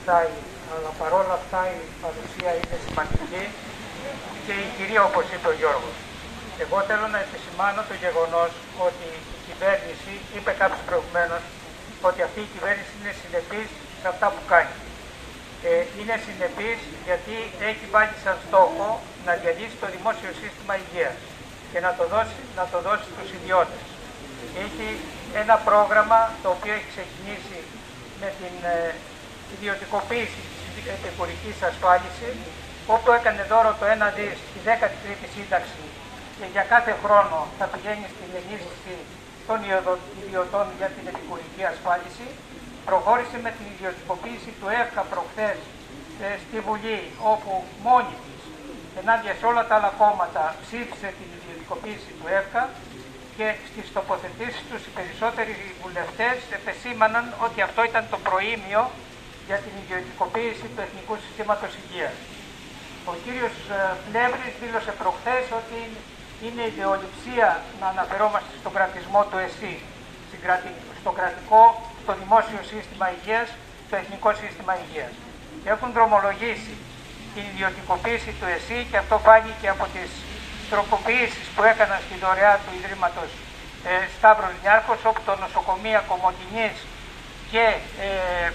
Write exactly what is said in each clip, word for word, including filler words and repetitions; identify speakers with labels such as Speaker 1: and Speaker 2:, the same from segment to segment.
Speaker 1: βοηθάει, αλλά παρόλα αυτά η παρουσία είναι σημαντική και η κυρία, όπως είπε ο Γιώργος. Εγώ θέλω να επισημάνω το γεγονός ότι η κυβέρνηση, είπε κάποιος προηγουμένως, ότι αυτή η κυβέρνηση είναι συνεπής σε αυτά που κάνει. Ε, είναι συνεπής γιατί έχει βάλει σαν στόχο να διαλύσει το δημόσιο σύστημα υγείας και να το δώσει, να το δώσει στους ιδιώτες. Έχει ένα πρόγραμμα το οποίο έχει ξεκινήσει με την ε, ιδιωτικοποίηση της επικουρικής ασφάλισης, όπου έκανε δώρο το ένα δις στη δέκατη τρίτη σύνταξη και για κάθε χρόνο θα πηγαίνει στην ενίσχυση των ιδιωτών για την επικουρική ασφάλιση. Προχώρησε με την ιδιωτικοποίηση του ΕΦΚΑ προχθές ε, στη Βουλή, όπου μόνη της, ενάντια σε όλα τα άλλα κόμματα, ψήφισε την ιδιωτικοποίηση του ΕΦΚΑ και στις τοποθετήσεις τους οι περισσότεροι βουλευτές επεσήμαναν ότι αυτό ήταν το προήμιο για την ιδιωτικοποίηση του Εθνικού Συστήματος Υγείας. Ο κύριος Πλεύρης δήλωσε προχθές ότι είναι ιδεολειψία να αναφερόμαστε στον κρατισμό του ΕΣΥ, στο κρατικό, στο δημόσιο σύστημα υγείας, το Εθνικό Σύστημα Υγείας. Έχουν δρομολογήσει την ιδιωτικοποίηση του ΕΣΥ και αυτό φάνηκε από τις τροποποιήσεις που έκαναν στη δωρεά του Ιδρύματος ε, Σταύρος Νιάρχος, όπου το νοσοκομείο Κομοτηνής και ε,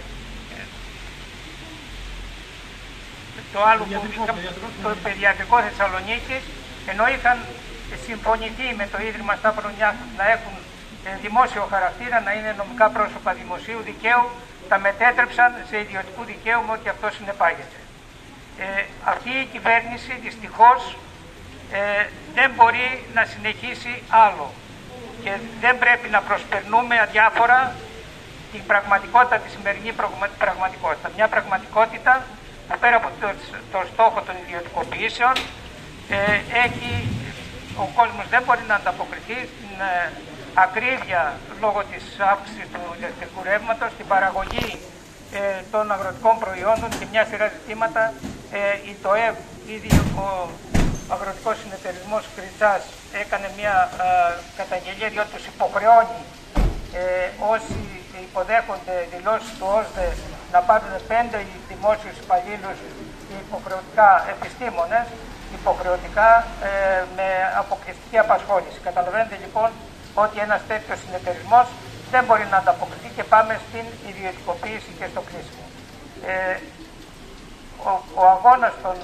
Speaker 1: το άλλο που, το παιδιατρικό Θεσσαλονίκης, ενώ είχαν συμφωνηθεί με το Ίδρυμα Σταύρος Νιάρχος να έχουν ε, δημόσιο χαρακτήρα, να είναι νομικά πρόσωπα δημοσίου δικαίου, τα μετέτρεψαν σε ιδιωτικού δικαίου με ό,τι αυτό συνεπάγεται. Ε, αυτή η κυβέρνηση δυστυχώς Ε, δεν μπορεί να συνεχίσει άλλο και δεν πρέπει να προσπερνούμε αδιάφορα την πραγματικότητα, τη σημερινή πραγματικότητα. Μια πραγματικότητα που πέρα από το, το στόχο των ιδιωτικοποιήσεων ε, έχει, ο κόσμος δεν μπορεί να ανταποκριθεί στην ε, ακρίβεια λόγω της αύξησης του ηλεκτρικού ρεύματος, στην παραγωγή ε, των αγροτικών προϊόντων και μια σειρά ζητήματα. Ε, η ΤΟΕΒ, ήδη ο Ο Αγροτικός Συνεταιρισμός Κριτσάς έκανε μια ε, καταγγελία διότι τους υποχρεώνει ε, όσοι υποδέχονται δηλώσεις του ΩΣΔΕ να πάρουν πέντε δημόσιους υπαλλήλους και υποχρεωτικά επιστήμονες, υποχρεωτικά ε, με αποκλειστική απασχόληση. Καταλαβαίνετε λοιπόν ότι ένας τέτοιος συνεταιρισμός δεν μπορεί να ανταποκριθεί και πάμε στην ιδιωτικοποίηση και στο κλείσιμο. Ε, ο, ο αγώνας των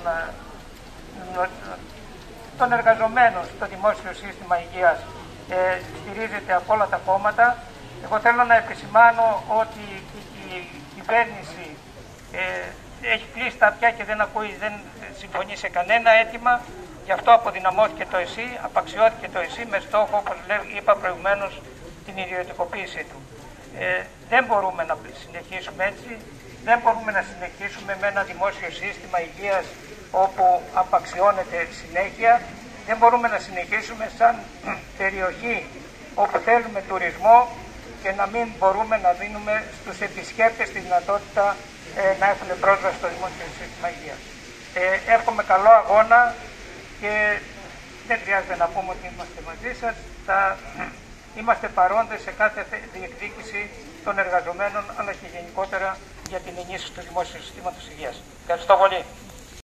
Speaker 1: των εργαζομένων στο δημόσιο σύστημα υγείας ε, στηρίζεται από όλα τα κόμματα. Εγώ θέλω να επισημάνω ότι η, η, η κυβέρνηση ε, έχει κλείσει τα αυτιά και δεν ακούει, δεν συμφωνεί σε κανένα αίτημα. Γι' αυτό αποδυναμώθηκε το ΕΣΥ, απαξιώθηκε το ΕΣΥ με στόχο, όπως είπα προηγουμένως, την ιδιωτικοποίησή του. Ε, δεν μπορούμε να συνεχίσουμε έτσι. Δεν μπορούμε να συνεχίσουμε με ένα δημόσιο σύστημα υγείας όπου απαξιώνεται συνέχεια. Δεν μπορούμε να συνεχίσουμε σαν περιοχή όπου θέλουμε τουρισμό και να μην μπορούμε να δίνουμε στους επισκέπτες τη δυνατότητα ε, να έχουν πρόσβαση στο δημόσιο σύστημα υγείας. Ε, εύχομαι καλό αγώνα και δεν χρειάζεται να πούμε ότι είμαστε μαζί σας. Θα είμαστε παρόντες σε κάθε διεκδίκηση των εργαζομένων αλλά και γενικότερα για την ενίσχυση του δημόσιου συστήματος υγείας. Ευχαριστώ πολύ.